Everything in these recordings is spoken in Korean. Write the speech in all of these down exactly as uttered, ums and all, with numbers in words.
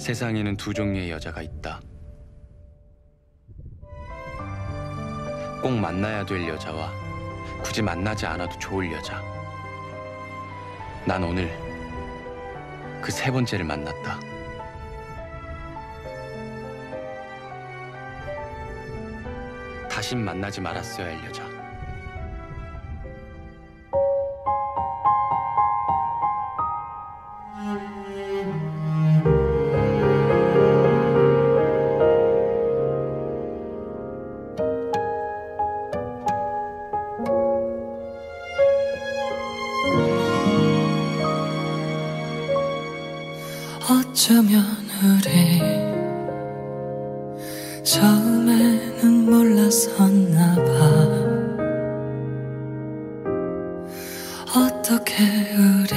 세상에는 두 종류의 여자가 있다. 꼭 만나야 될 여자와 굳이 만나지 않아도 좋을 여자. 난 오늘 그 세 번째를 만났다. 다신 만나지 말았어야 할 여자. 어쩌면 우리 처음에는 몰랐었나 봐. 어떻게 우리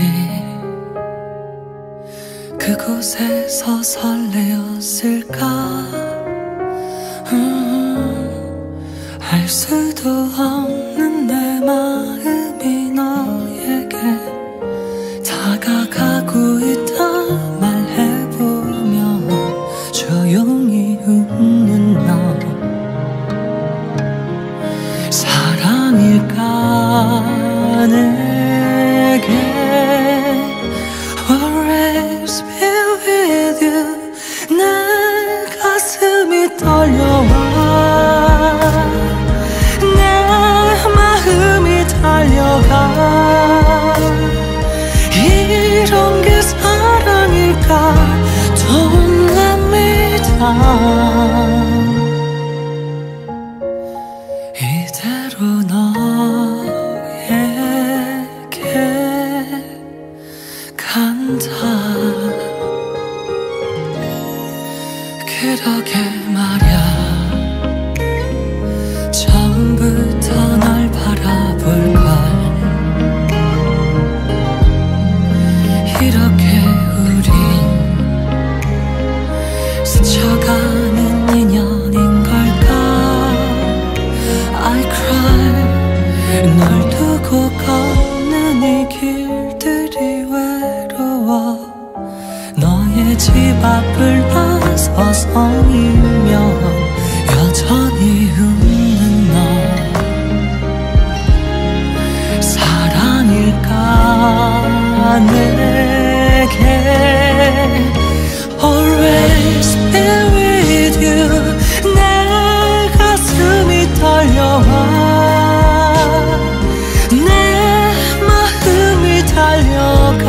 그곳에서 설레었을까. 음, 알 수도 없는 내 마음이 너에게 다가가고 있다. 말해보면 조용히 웃는 너. 사랑일까 내게 always be with you. 내 가슴이 떨려와 내 마음이 달려가. 이런 게 사랑일까. Don't let me down. 이대로 너에게 간다. 그러게 말야. 처음부터 널 바라볼걸. 이렇게 우린 스쳐가는 인연인 걸까. I cry. 널 두고 걷는 이 길들이 외로워. 너의 집 앞을 나서성이면 여전히 웃는 너. 사랑일까 내게 always be with you. 내 가슴이 떨려와 내 마음이 달려가.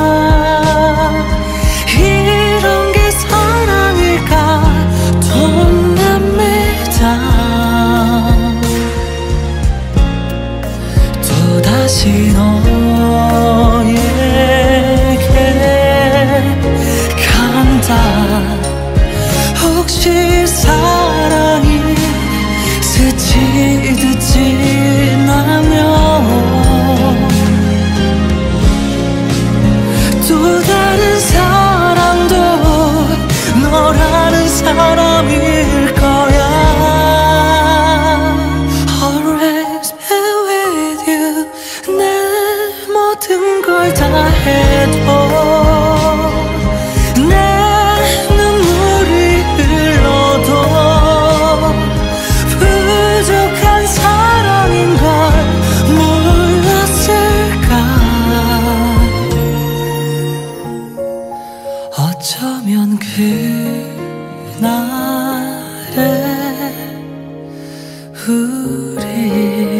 이런 게 사랑일까. Don't let me down. 또다시 너에게 간다. 혹시 사랑이 스치듯 지나면 또 다른 사람도 너라는 사람일 거야. Always be with you. 내 모든 걸 다 해도 내 눈물이 흘러도 부족한 사랑인 걸 몰랐을까. 어쩌면 그날의 우리